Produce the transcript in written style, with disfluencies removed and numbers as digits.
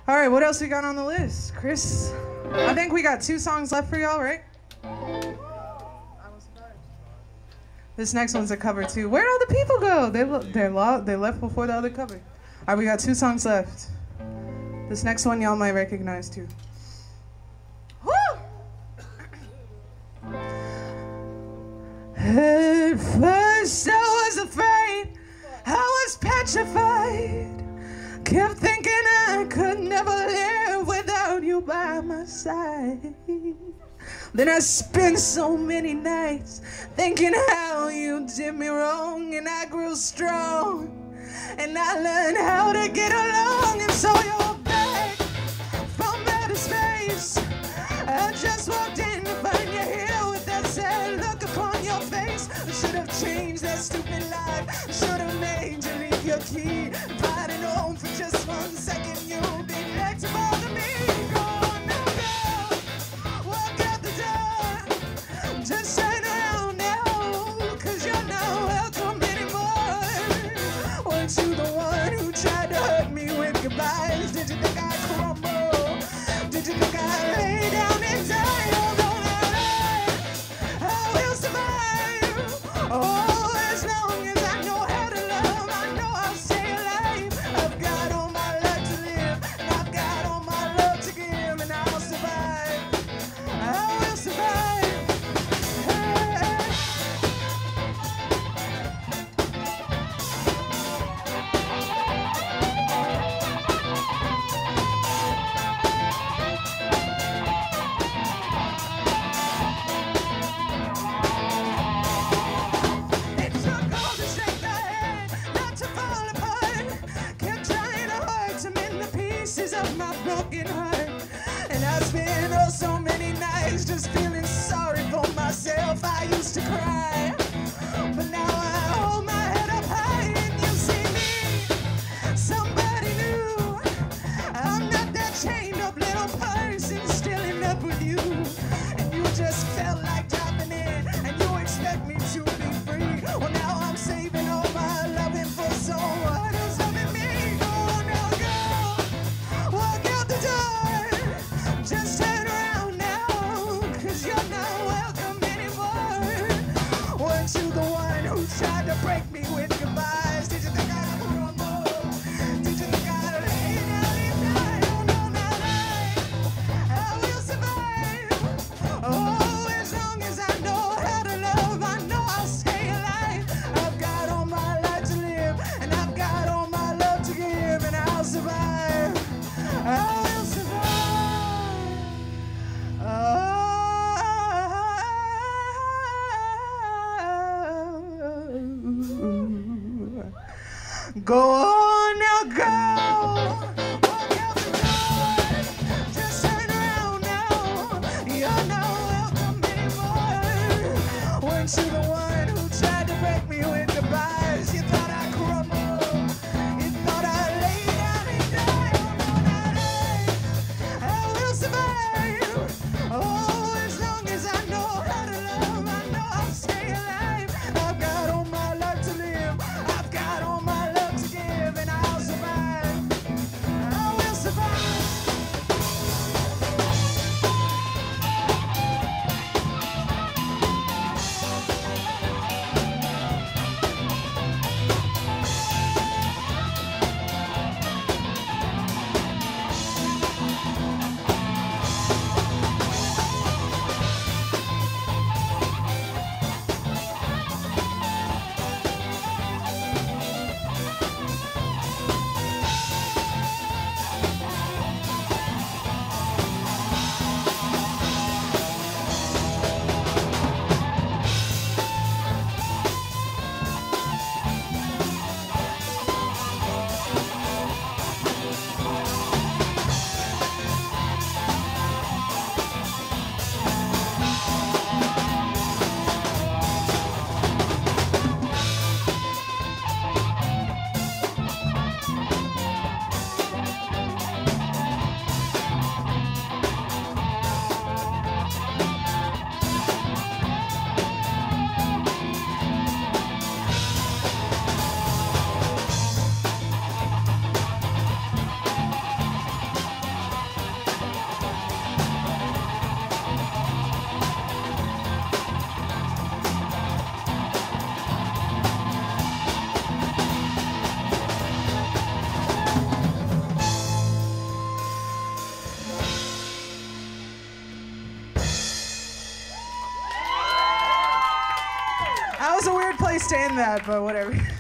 All right, what else we got on the list? Chris, I think we got 2 songs left for y'all, right? This next one's a cover too. Where'd all the people go? They left before the other cover. All right, we got 2 songs left. This next one y'all might recognize too. Woo! At first I was afraid, I was petrified. Kept thinking I could never live without you by my side. Then I spent so many nights thinking how you did me wrong, and I grew strong, and I learned how to get along. And so you're back from outer space. I just walked in to find you here with that sad look upon your face. I should have changed that stupid life. I should have made you leave your key. If I'd have known for just 1 second you'd be back to bother me. Go on now, girl, walk out the door. Just turn around now, 'cause you're not welcome anymore. Weren't you the one who tried to hurt me with goodbyes? Did you think I'd crumble? Did you think I'd lay down and die? Oh, don't I will survive. Oh, as long as I know how to love, I know I'll stay alive. I've got all my life to live, and I've got all my love to give, and I'll survive. I will survive. It took all the strength I had not to fall apart. Kept trying hard to mend the pieces of my broken heart. And I spent oh so many nights just feeling sorry for myself. I used to cry, but now I hold my head up high and you see me, somebody new. I'm not that chained up little person still in love with you. And you just felt like dropping in, and you expect me to be free. Well, now I'm saving all my loving for someone who's loving me. Go on now, girl, walk out the door. Just turn around now, 'cause you're not welcome anymore. Weren't you the one who tried to break me with goodbyes? Did you think I'd crumble? Did you think I'd lay down and die? Oh, no, not I will survive. Oh, as long as I know how to love, I know I'll stay alive. I've got all my life to live, and I've got all my love to give, and I'll survive. I will survive. Go on now, girl. Walk out the door. Just turn around now. You're not welcome anymore. Weren't you the one who tried to break me with goodbyes? You thought I'd crumble. You thought I'd lay down and die. Oh, no, not I will survive. Oh, as long as I know how to love, I know I'll stay alive. I've got all my life to live. I've got all my love to give, That was a weird place to end that, but whatever.